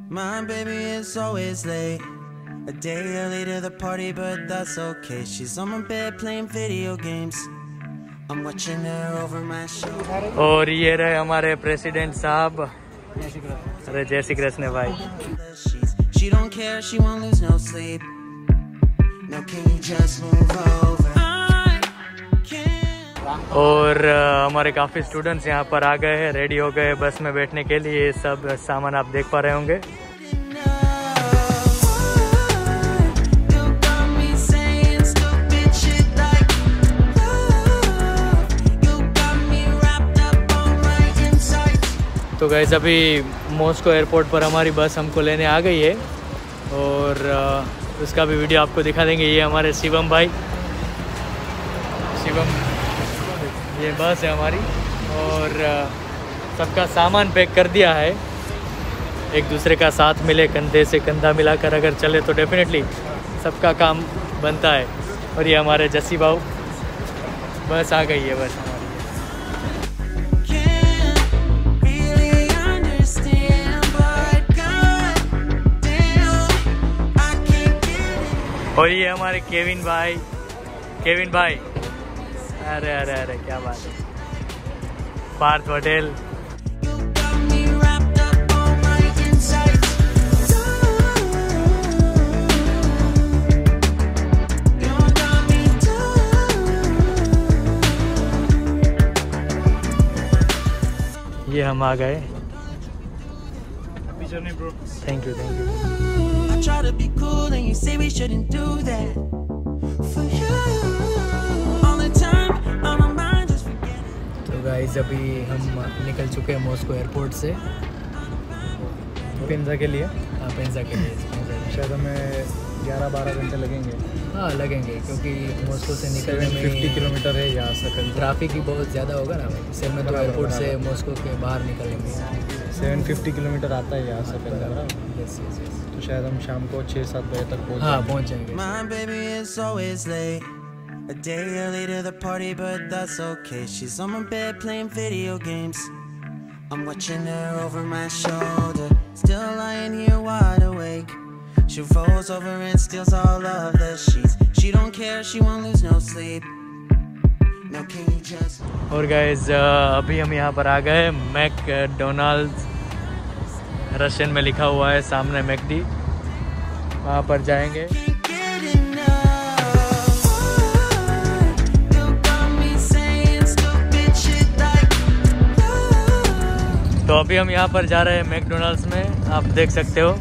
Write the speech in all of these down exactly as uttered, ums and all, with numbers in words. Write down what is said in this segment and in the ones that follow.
My baby is always late, a day early to the party, but that's okay. She's on my bed playing video games. I'm watching her over my shoulder. और ये रहे हमारे president साहब। अरे जय श्री कृष्ण भाई। She don't care, she won't lose no sleep. No, can you just move over? और uh, हमारे काफ़ी स्टूडेंट्स यहाँ पर आ गए हैं, रेडी हो गए बस में बैठने के लिए। सब सामान आप देख पा रहे होंगे। तो गाइस अभी मॉस्को एयरपोर्ट पर हमारी बस हमको लेने आ गई है और uh, उसका भी वीडियो आपको दिखा देंगे। ये हमारे शिवम भाई, शिवम, ये बस है हमारी और सबका सामान पैक कर दिया है। एक दूसरे का साथ मिले, कंधे से कंधा मिलाकर अगर चले तो डेफिनेटली सबका काम बनता है। और ये हमारे जस्सी भाऊ, बस आ गई है बस हमारी। और ये हमारे केविन भाई, केविन भाई, अरे अरे अरे क्या बात है, पार्थ पटेल। ये हम आ गए। Thank you thank you. Try to be cool and you say we shouldn't do that. For you, all the time, on my mind just forget it. तो गाइस अभी हम निकल चुके हैं मॉस्को एयरपोर्ट से पेंजा के लिए। हाँ पेंजा के लिए शायद हमें ग्यारह बारह घंटे लगेंगे। हाँ लगेंगे क्योंकि मॉस्को से निकलने में फिफ्टी किलोमीटर है यहाँ से। ट्रैफिक ही बहुत ज़्यादा होगा ना भाई, सेवन तो एयरपोर्ट से मॉस्को के बाहर निकलने में सेवन फिफ्टी किलोमीटर आता है यहाँ से पेंजा। Yes yes yes. तो शायद हम शाम को छः सात बजे तक पहुँच हाँ पहुँच जाएंगे। My baby is always late, a day early to the party, but that's okay. She's on my bed playing video games. I'm watching her over my shoulder, still lying here wide awake. She rolls over and steals all of the sheets. She don't care, she won't lose no sleep. No, can you just... और guys अभी हम यहाँ पर आ गए McDonald's, Russian में लिखा हुआ है सामने मैकडी, वहाँ पर जाएंगे। तो अभी हम यहाँ पर जा रहे हैं मैकडोनाल्ड्स में, आप देख सकते हो।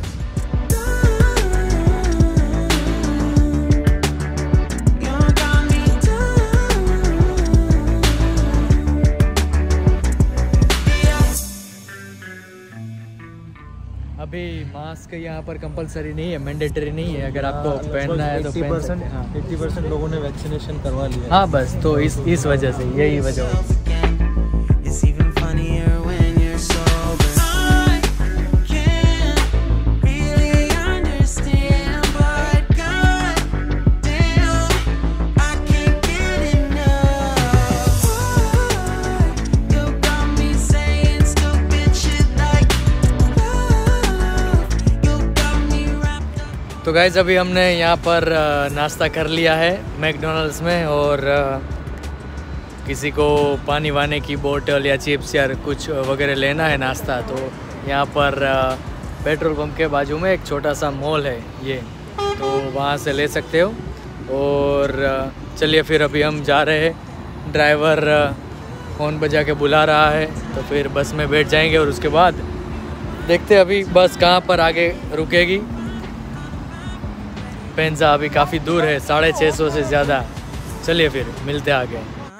अभी मास्क यहाँ पर कंपलसरी नहीं है, मैंडेटरी नहीं है। अगर आपको पहनना है तो पहन सकते हैं। अस्सी परसेंट लोगों ने वैक्सीनेशन करवा लिया। हाँ बस तो इस इस वजह से, यही वजह है। तो गाइस अभी हमने यहाँ पर नाश्ता कर लिया है मैकडोनल्ड्स में, और किसी को पानी वाने की बोतल या चिप्स या कुछ वगैरह लेना है नाश्ता, तो यहाँ पर पेट्रोल पंप के बाजू में एक छोटा सा मॉल है ये, तो वहाँ से ले सकते हो। और चलिए फिर अभी हम जा रहे हैं, ड्राइवर फ़ोन बजा के बुला रहा है, तो फिर बस में बैठ जाएंगे और उसके बाद देखते अभी बस कहाँ पर आगे रुकेगी। पेंजा अभी काफ़ी दूर है, साढ़े छः सौ से ज़्यादा। चलिए फिर मिलते आगे।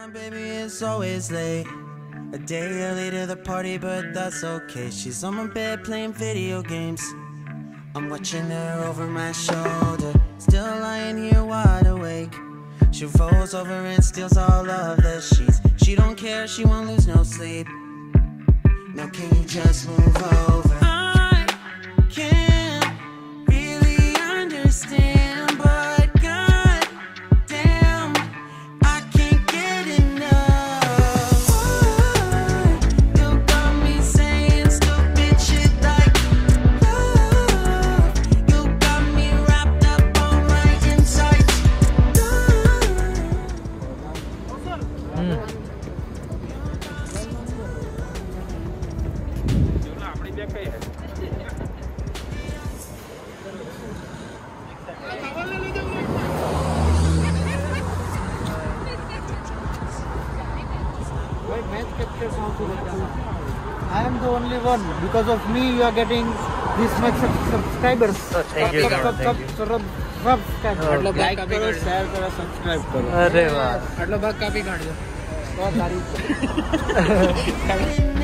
A day early to the party, but that's okay. She's on my bed playing video games. I'm watching her over my shoulder, still lying here wide awake. She rolls over and steals all of the sheets. She don't care, she won't lose no sleep. Now can you just move over? I can't really understand. I am the only one. Because of me, you are getting this much subscribers. Thank you, thank you. Subscribe. Like करो, share करो, subscribe करो. अरे वाह. आटलो भाग काफी काट दो. बहुत तारीफ.